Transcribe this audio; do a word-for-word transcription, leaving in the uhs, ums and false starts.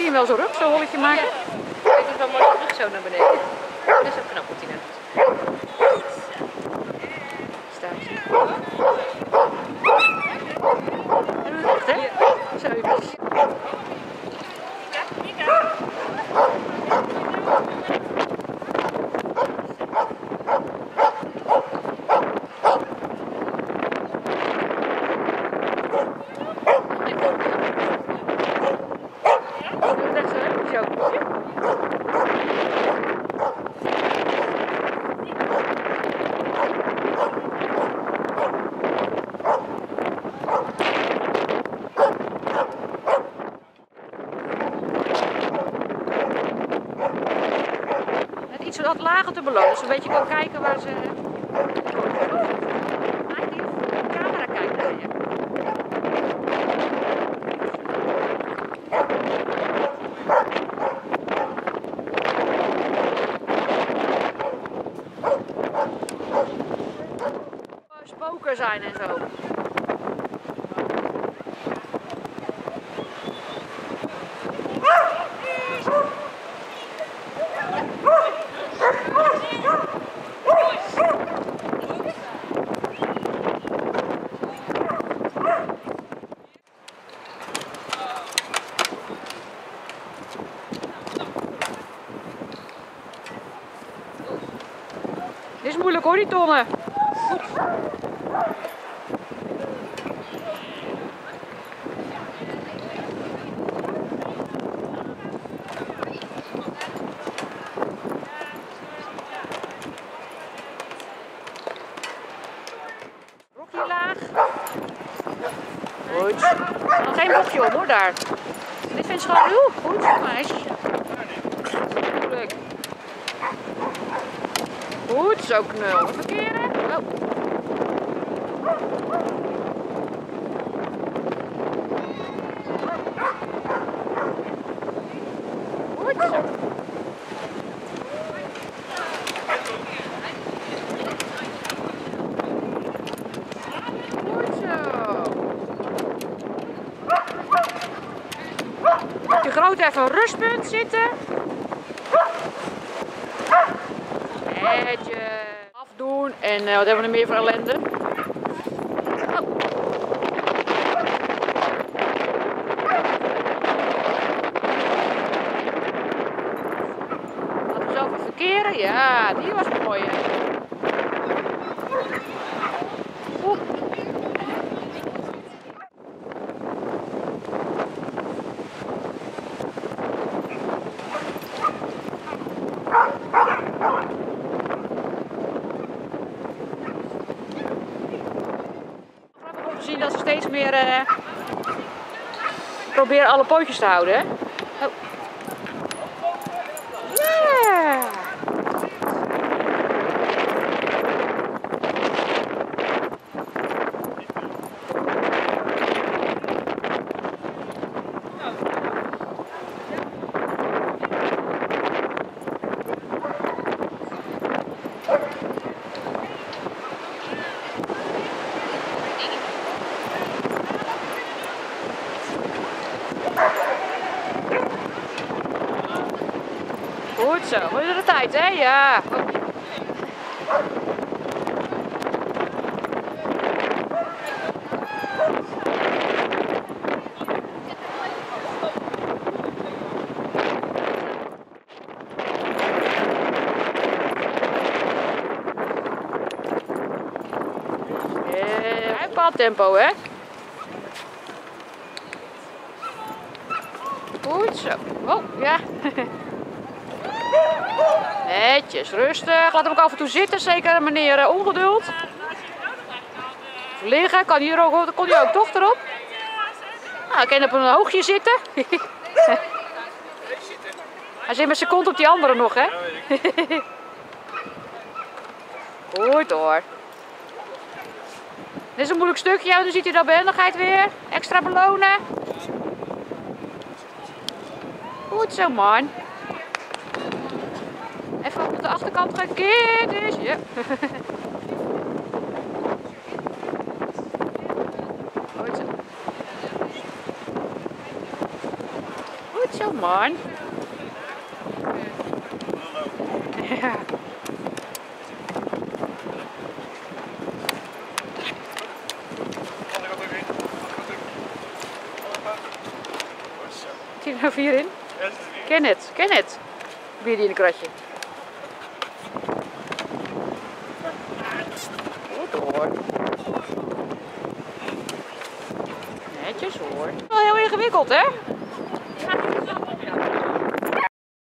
hem wel zo rug, zo'n holletje maken? Ja. Ik doe wel mooi de rug zo naar beneden. Dat is ook knap wat hij net doet. Staat je. En doe het echt, hè? Zo even. Iets wat lager te belonen, dus een beetje kan kijken waar ze... Eigenlijk de camera kijkt naar je. Spoken zijn en zo. Dit is moeilijk hoor, die tonnen. Blokje laag. Goed. Nog geen blokje om hoor daar. Dit vindt ze gewoon heel goed, meisje. Moeilijk. Goed, zo knul. Verkeren. Oh. Goed zo. Goed zo. Op je groot even een rustpunt zitten. Netjes. Afdoen en uh, wat hebben we er meer voor ellende? Oh. Laten we zo even verkeren. Ja, die was mooi. Hè? Oeh. Zien dat ze steeds meer uh, proberen alle pootjes te houden. Hè? Oh. Yeah. Goed zo, we hebben de tijd, hè? Ja. Oh. Een bepaald tempo, hè? Goed zo. Oh, ja. Netjes, rustig. Laat hem ook af en toe zitten, zeker meneer uh, ongeduld. Liggen, kan hier ook, kon hij ook toch erop? Nou, hij kan op een hoogje zitten. Hij zit met zijn kont op die andere nog, hè? Goed hoor. Dit is een moeilijk stukje, dan ziet hij dat behendigheid weer. Extra belonen. Goed zo, man. Even op de achterkant gekeerd is. Ja. Goed zo. Goed zo, man. Ja. Zit er nou vier in? Ken het, ken het. Weer die in een kratje. Goed hoor. Netjes hoor. Wel heel ingewikkeld, hè?